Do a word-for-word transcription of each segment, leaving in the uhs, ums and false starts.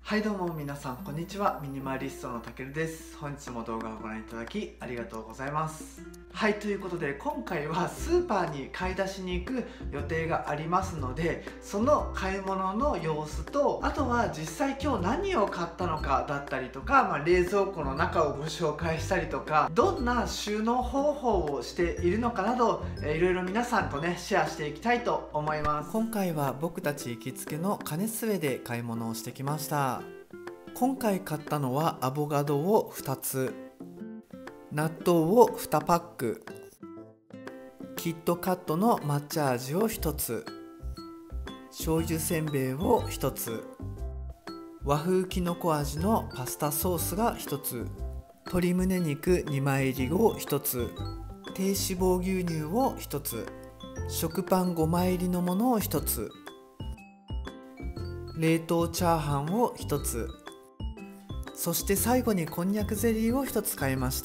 はいどうも皆さんこんにちは。ミニマリストのたけるです。本日も動画をご覧いただきありがとうございます。はい、ということで今回はスーパーに買い出しに行く予定がありますので、その買い物の様子と、あとは実際今日何を買ったのかだったりとか、まあ、冷蔵庫の中をご紹介したりとか、どんな収納方法をしているのかなど、えー、いろいろ皆さんとねシェアしていきたいと思います。今回は僕たち行きつけのカネスウェで買い物をしてきました。今回買ったのはアボカドをふたつ、納豆をにパック、キットカットの抹茶味をひとつ、醤油せんべいをひとつ、和風きのこ味のパスタソースがひとつ、鶏胸肉にまい入りをひとつ、低脂肪牛乳をひとつ、食パンごまい入りのものをひとつ、冷凍チャーハンをひとつ、そして最後にこんにゃくゼリーをひとつ買いました。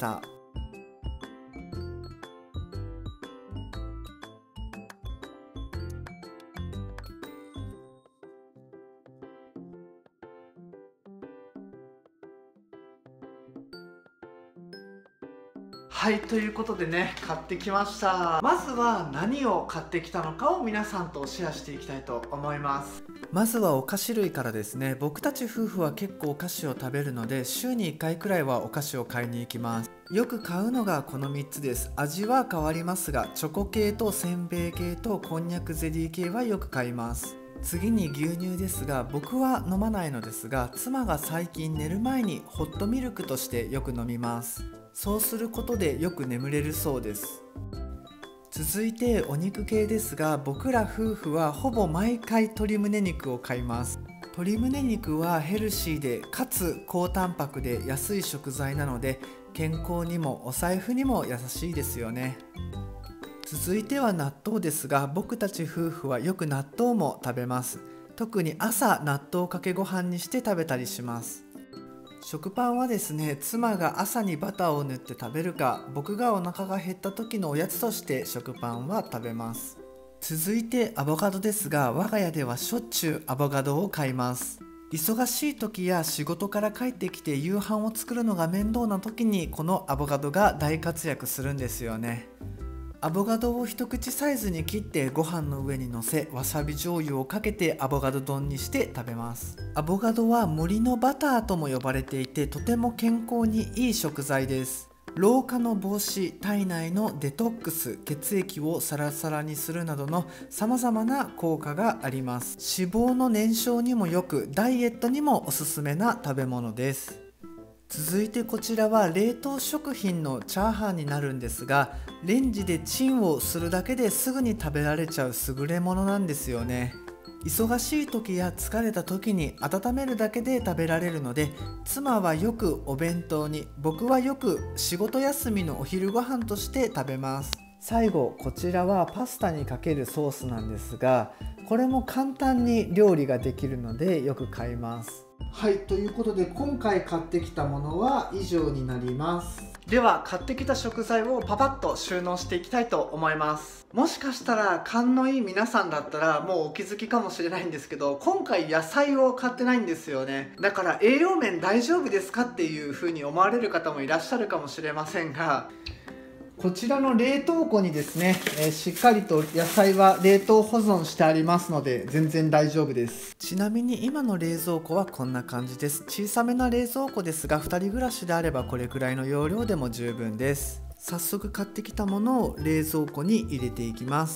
はい、ということでね、買ってきました。まずは何を買ってきたのかを皆さんとシェアしていきたいと思います。まずはお菓子類からですね。僕たち夫婦は結構お菓子を食べるので、週にいっかいくらいはお菓子を買いに行きます。よく買うのがこのみっつです。味は変わりますが、チョコ系とせんべい系とこんにゃくゼリー系はよく買います。次に牛乳ですが、僕は飲まないのですが、妻が最近寝る前にホットミルクとしてよく飲みます。そうすることでよく眠れるそうです。続いてお肉系ですが、僕ら夫婦はほぼ毎回鶏胸肉を買います。鶏胸肉はヘルシーでかつ高タンパクで安い食材なので、健康にもお財布にも優しいですよね。続いては納豆ですが、僕たち夫婦はよく納豆も食べます。特に朝納豆かけご飯にして食べたりします。食パンはですね、妻が朝にバターを塗って食べるか、僕がお腹が減った時のおやつとして食パンは食べます。続いてアボカドですが、我が家ではしょっちゅうアボカドを買います。忙しい時や仕事から帰ってきて夕飯を作るのが面倒な時に、このアボカドが大活躍するんですよね。アボカドを一口サイズに切ってご飯の上にのせ、わさび醤油をかけてアボカド丼にして食べます。アボカドは森のバターとも呼ばれていて、とても健康にいい食材です。老化の防止、体内のデトックス、血液をサラサラにするなどの様々な効果があります。脂肪の燃焼にもよく、ダイエットにもおすすめな食べ物です。続いてこちらは冷凍食品のチャーハンになるんですが、レンジでチンをするだけですぐに食べられちゃう優れものなんですよね。忙しい時や疲れた時に温めるだけで食べられるので、妻はよくお弁当に、僕はよく仕事休みのお昼ご飯として食べます。最後こちらはパスタにかけるソースなんですが、これも簡単に料理ができるのでよく買います。はい、ということで今回買ってきたものは以上になります。では買ってきた食材をパパッと収納していきたいと思います。もしかしたら勘のいい皆さんだったらもうお気づきかもしれないんですけど、今回野菜を買ってないんですよね。だから栄養面大丈夫ですかっていう風に思われる方もいらっしゃるかもしれませんが、こちらの冷凍庫にですね、えー、しっかりと野菜は冷凍保存してありますので全然大丈夫です。ちなみに今の冷蔵庫はこんな感じです。小さめな冷蔵庫ですが、ふたり暮らしであればこれくらいの容量でも十分です。早速買ってきたものを冷蔵庫に入れていきます。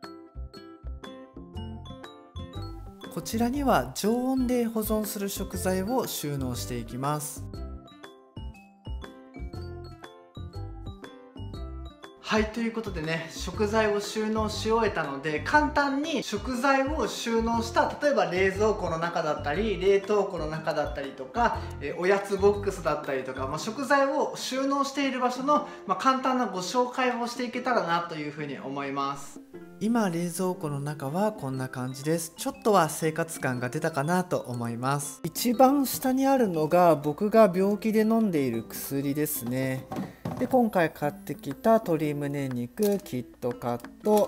こちらには常温で保存する食材を収納していきます。はい、ということでね、食材を収納し終えたので、簡単に食材を収納した、例えば冷蔵庫の中だったり冷凍庫の中だったりとか、えおやつボックスだったりとか、まあ、食材を収納している場所の、まあ、簡単なご紹介をしていけたらなというふうに思います。今冷蔵庫の中はこんな感じです。ちょっとは生活感が出たかなと思います。一番下にあるのが僕が病気で飲んでいる薬ですね。で今回買ってきた鶏胸肉、キットカット、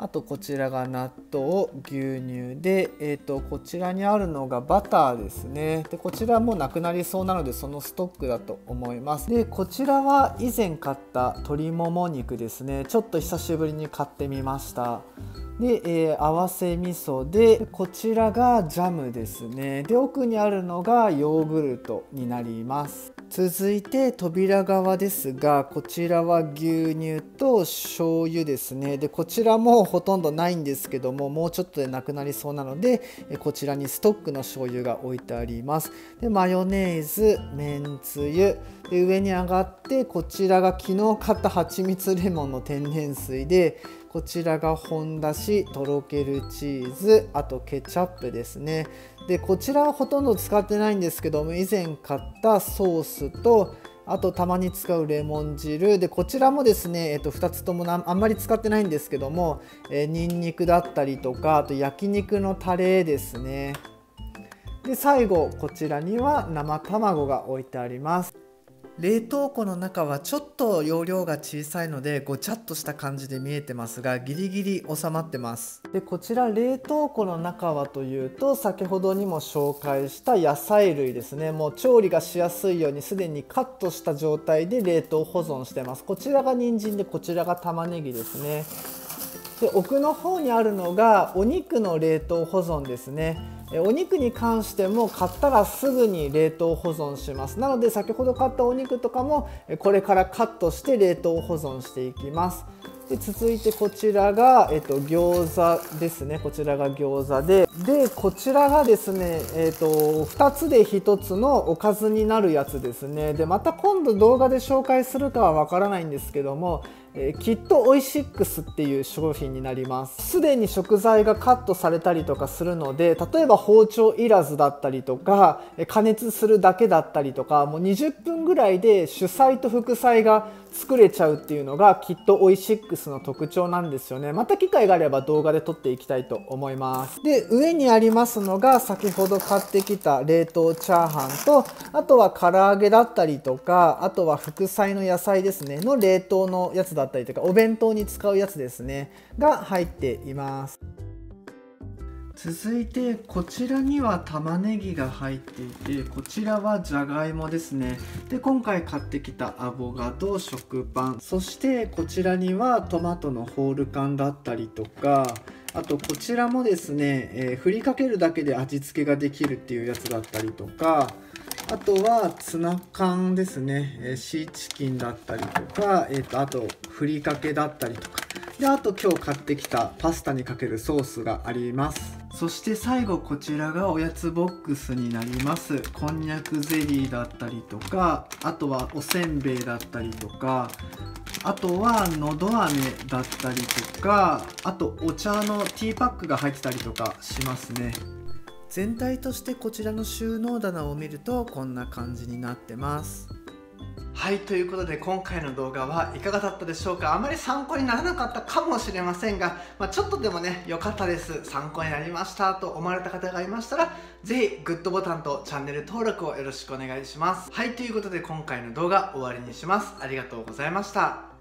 あとこちらが納豆、牛乳で、えーと、こちらにあるのがバターですね。でこちらもなくなりそうなのでそのストックだと思います。でこちらは以前買った鶏もも肉ですね。ちょっと久しぶりに買ってみました。で、えー、合わせ味噌で、こちらがジャムですね。で奥にあるのがヨーグルトになります。続いて扉側ですが、こちらは牛乳と醤油ですね。でこちらもほとんどないんですけども、もうちょっとでなくなりそうなので、こちらにストックの醤油が置いてあります。でマヨネーズ、めんつゆで、上に上がってこちらが昨日買ったはちみつレモンの天然水で、こちらが本だし、とろけるチーズ、あとケチャップですね。でこちらはほとんど使ってないんですけども、以前買ったソースと、あとたまに使うレモン汁で、こちらもですね、えっと、ふたつともなあんまり使ってないんですけども、えー、にんにくだったりとか、あと焼肉のタレですね。で最後こちらには生卵が置いてあります。冷凍庫の中はちょっと容量が小さいのでごちゃっとした感じで見えてますが、ギリギリ収まってます。でこちら冷凍庫の中はというと、先ほどにも紹介した野菜類ですね。もう調理がしやすいようにすでにカットした状態で冷凍保存してます。こちらが人参で、こちらが玉ねぎですね。で奥の方にあるのがお肉の冷凍保存ですね。お肉に関しても買ったらすぐに冷凍保存します。なので先ほど買ったお肉とかもこれからカットして冷凍保存していきます。で続いてこちらが、えっと、餃子ですね。こちらが餃子で、でこちらがですね、えっと、ふたつでひとつのおかずになるやつですね。でまた今度動画で紹介するかはわからないんですけども、えー、きっとオイシックスっていう商品になります。すでに食材がカットされたりとかするので、例えば包丁いらずだったりとか、加熱するだけだったりとか、もうにじゅっぷんぐらいで主菜と副菜が作れちゃうっていうのがきっとオイシックスの特徴なんですよね。また機会があれば動画で撮っていきたいと思います。で上にありますのが先ほど買ってきた冷凍チャーハンと、あとは唐揚げだったりとか、あとは副菜の野菜ですねの冷凍のやつだったりとか、お弁当に使うやつですねが入っています。続いてこちらには玉ねぎが入っていて、こちらはじゃがいもですね。で今回買ってきたアボカド、食パン、そしてこちらにはトマトのホール缶だったりとか、あとこちらもですね、えー、振りかけるだけで味付けができるっていうやつだったりとか、あとはツナ缶ですね、えー、シーチキンだったりとか、えー、とあとふりかけだったりとかで、あと今日買ってきたパスタにかけるソースがあります。そして最後こちらがおやつボックスになります。こんにゃくゼリーだったりとか、あとはおせんべいだったりとか、あとはのど飴だったりとか、あとお茶のティーパックが入ってたりとかしますね。全体としてこちらの収納棚を見るとこんな感じになってます。はい、ということで今回の動画はいかがだったでしょうか。あまり参考にならなかったかもしれませんが、まあ、ちょっとでもね良かったです、参考になりましたと思われた方がいましたら、ぜひグッドボタンとチャンネル登録をよろしくお願いします。はい、ということで今回の動画終わりにします。ありがとうございました。